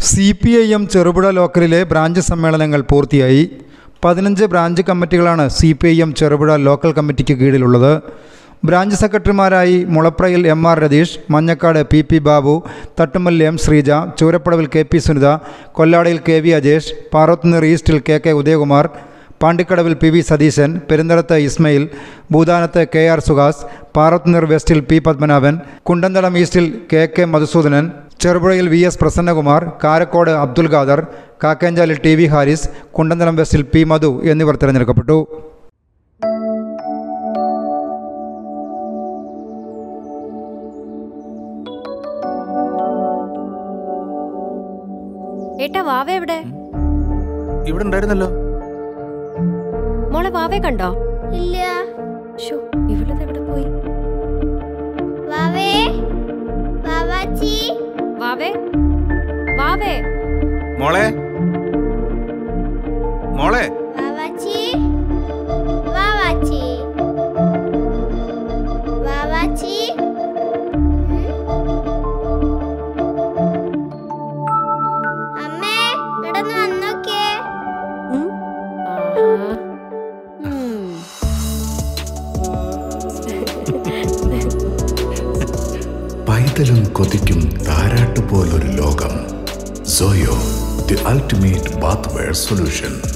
CPIM Cherupuzha ലോക്കലിലെ branch സമ്മേളനങ്ങൾ പൂർത്തിയായി. 15 branch കമ്മിറ്റികളാണ് CPIM ചെറുപുഴ ലോക്കൽ കമ്മിറ്റിക്ക് കീഴിലുള്ളത്. ബ്രാഞ്ച് സെക്രട്ടറിമാരായി മുളപ്രയിൽ MR Ratheesh, Manjakkad PP Babu, Thattumal M Sreeja, ചൂരപ്പടവിൽ KP സുനിത, കൊല്ലാടിയിൽ KV അജേഷ്, പാറോത്തുനീർ ഈസ്റ്റിൽ KK Udayakumar, പാണ്ടിക്കടവിൽ PV Satheesan, പെരുന്തടത്ത് Ismail, ഭൂതാനത്ത് KR Suhas, Parothuneer വെസ്റ്റിൽ P Padmanabhan, Kundanthalam ഈസ്റ്റിൽ KK Madhusoodanan, ചെറുപുഴയിൽ VS Prasannakumar, Karakode Abdul Khader, കാക്കേഞ്ചാലിൽ TV Haris, Kundanthalam വെസ്റ്റിൽ P മധു എന്നിവർ തിരഞ്ഞെടുക്കപ്പെട്ടു. ഏട്ടാ വാവ എവിടെ? ഇവിടെ ഉണ്ടായിരുന്നല്ലോ. മോളെ വാവേ കണ്ടോ? ഇല്ല. ഇവളത് എവിടെ പോയി? വാവേ, വാവാച്ചി, വാവേ, വാവേ, മോളെ, മോളെ, വാവാച്ചി, വാവാച്ചി, വാവാച്ചി. അമ്മേ, ഇടന്ന് വന്നോക്കേ. പൈതലും കൊതിക്കും താരാട്ട് പോലൊരു ലോകം. Soyo, the ultimate bathware solution.